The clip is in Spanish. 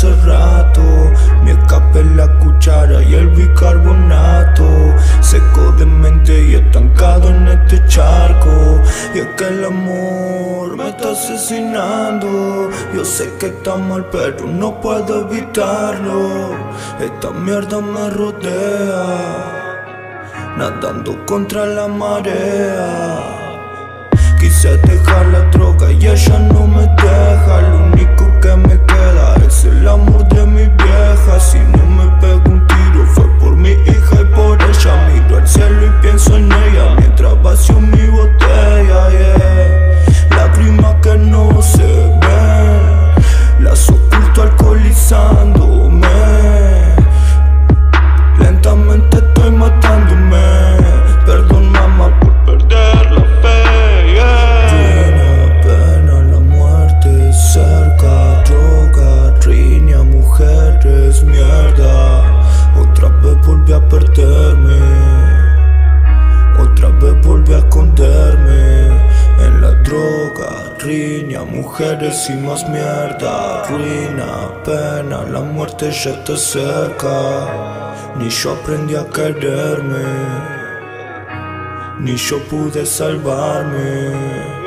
hace rato. Mi escape es la cuchara y el bicarbonato. Seco de mente y estancado en este charco. Y es que el amor me está asesinando. Yo sé que está mal pero no puedo evitarlo. Esta mierda me rodea, nadando contra la marea. Quise dejar la droga y ella no me deja. Lo único que me queda es el amor de mi vieja. Si no me pego un tiro fue por mi hija y por ella. Miro al cielo y pienso en ella mientras vacío mi botella, yeah. Lágrimas que no se ven, las oculto alcoholizándome. Lentamente estoy matándome. Perdón mamá por perder la fe, yeah. Riña, pena, la muerte cerca. Droga, riña, mujeres, mierda. Otra vez volví a perderme. Otra vez volví a esconderme en la droga, riña, mujeres y más mierda. Ruina, pena, la muerte ya está cerca. Ni yo aprendí a quererme, ni yo pude salvarme.